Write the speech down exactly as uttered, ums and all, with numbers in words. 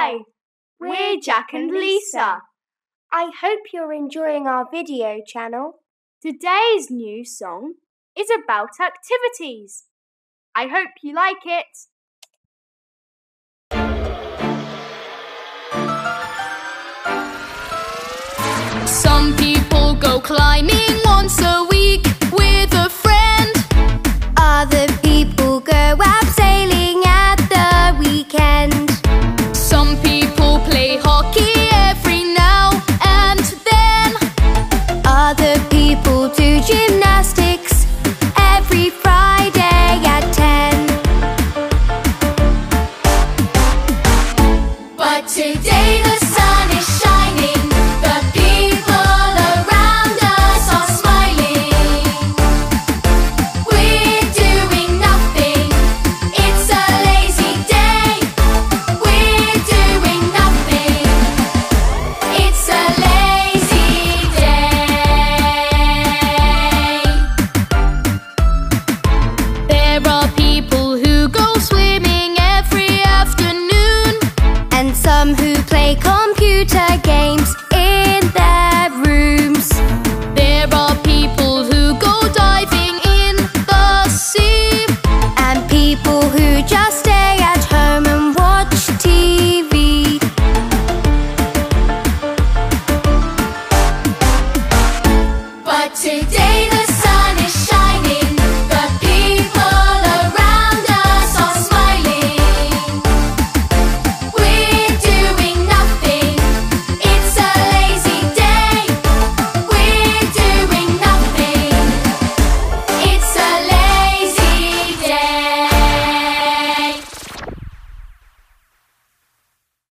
Hi, we're Jack and Lisa. I hope you're enjoying our video channel. Today's new song is about activities. I hope you like it. Some